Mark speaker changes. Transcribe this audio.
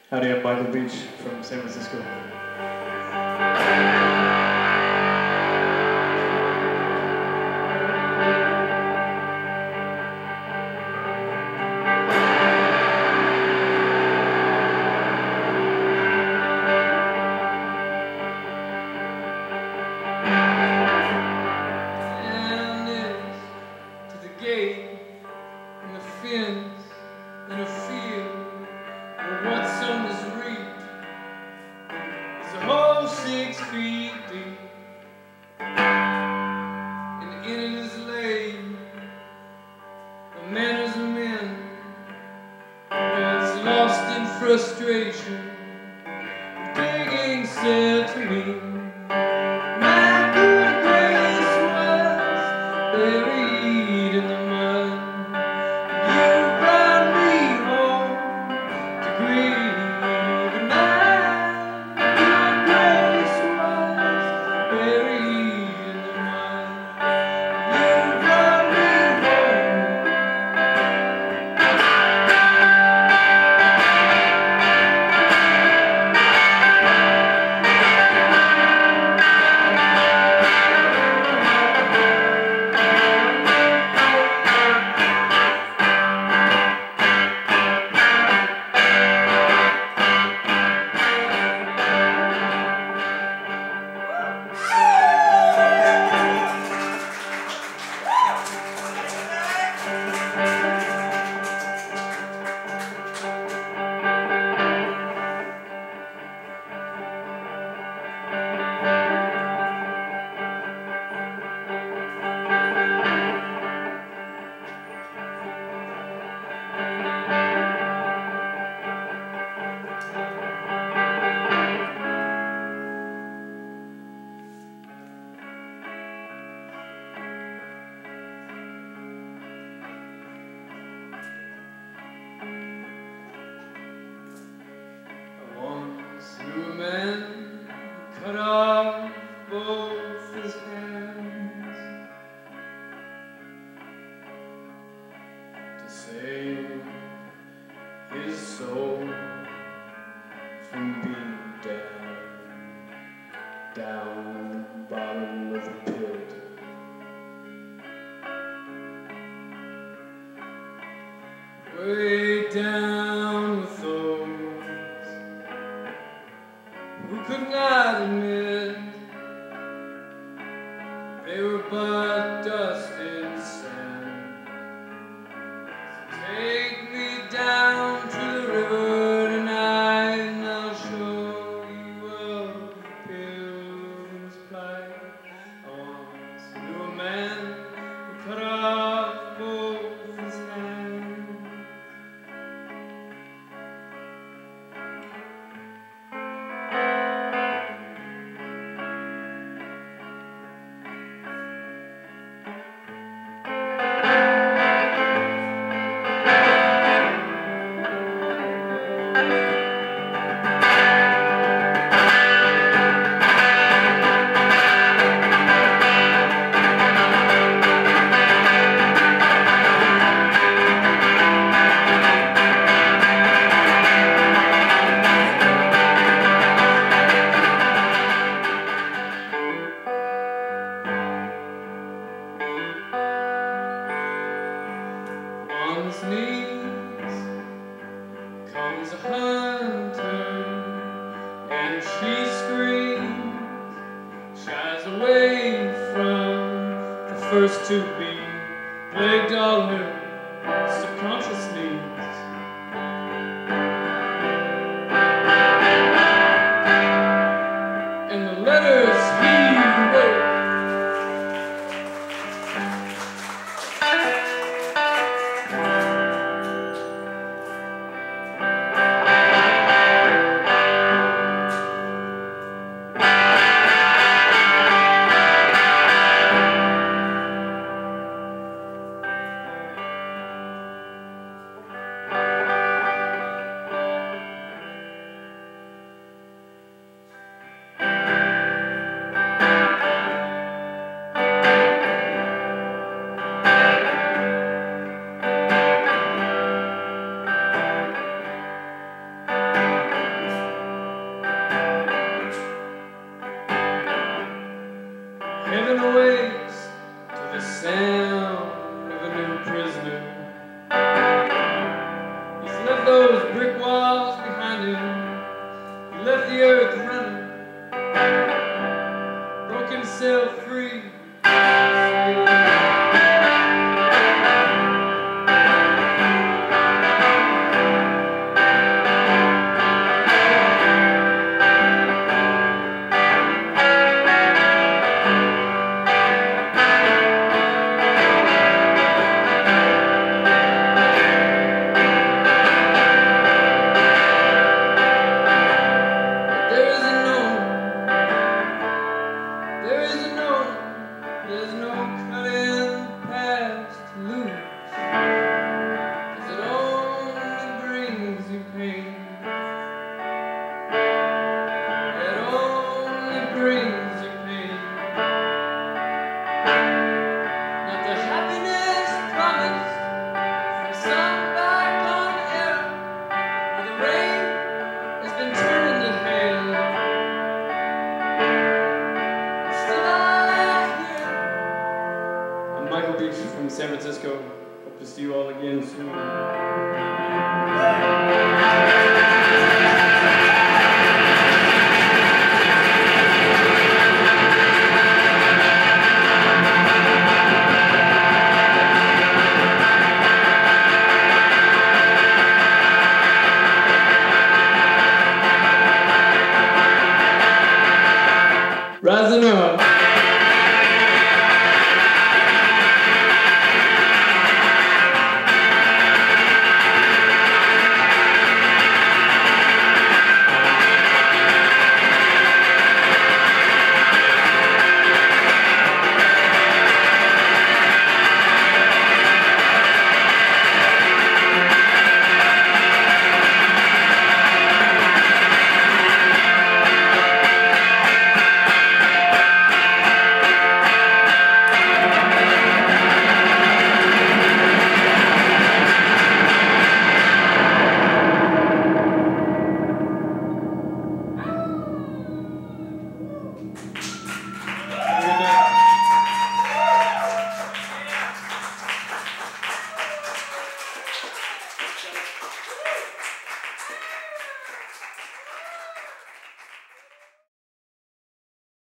Speaker 1: Howdy, I'm Michael Beach from San Francisco.
Speaker 2: In the fence, in a field where what sun is reaped is a hole 6 feet deep, and in it is laid a man as a man once lost in frustration. Digging said to me, my good grace was buried in the mud. Knew a man who cut off both his hands to save his soul from being down the bottom of the pit. Way down with those who could not admit they were but dust and sand. Take me down to the river tonight, and I'll show you of the pilgrim's plight. I once knew a man who cut off both his hands. On his knees comes a hunter, and she screams, shies away from the first to be plagued all her